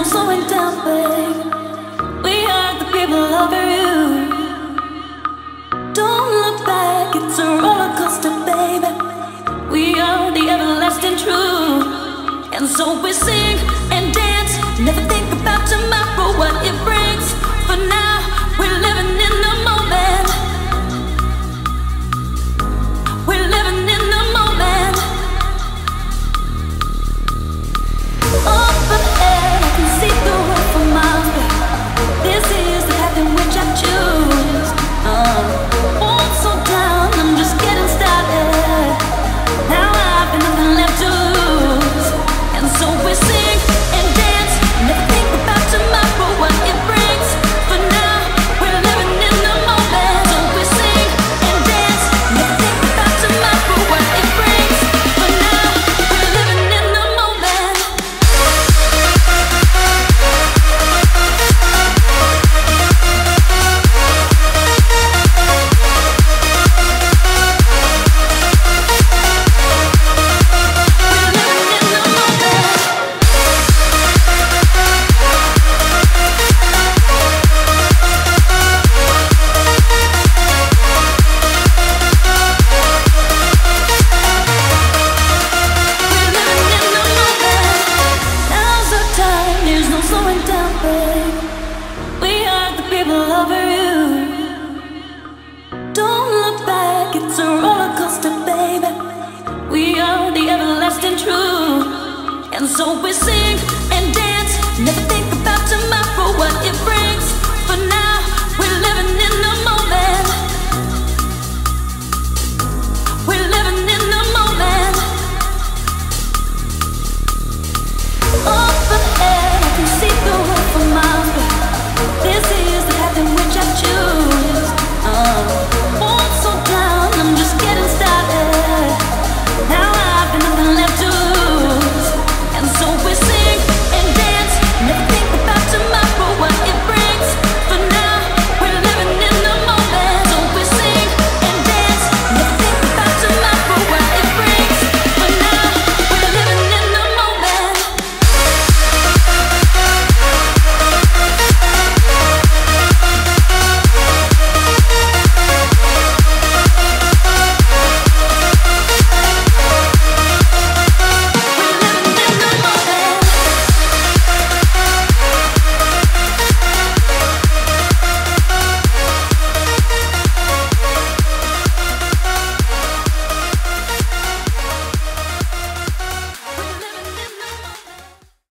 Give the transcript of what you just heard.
no slowing down, babe. We are the people over you. Don't look back, it's a roller coaster, baby. We are the everlasting truth. And so we sing and dance, never think about tomorrow, what it brings. For now, we're living in the moment. We're living in the moment. Up ahead, I can see the world for miles, babe. This is the path in which I choose. Won't slow down, I'm just getting started. Now I've got nothing left to lose. And so we sing and dance, never think about tomorrow, what it brings. For now, we're living in the moment. So we sing and dance, never think about tomorrow, what it brings. For now, we're living in the moment. And so we sing and dance, never think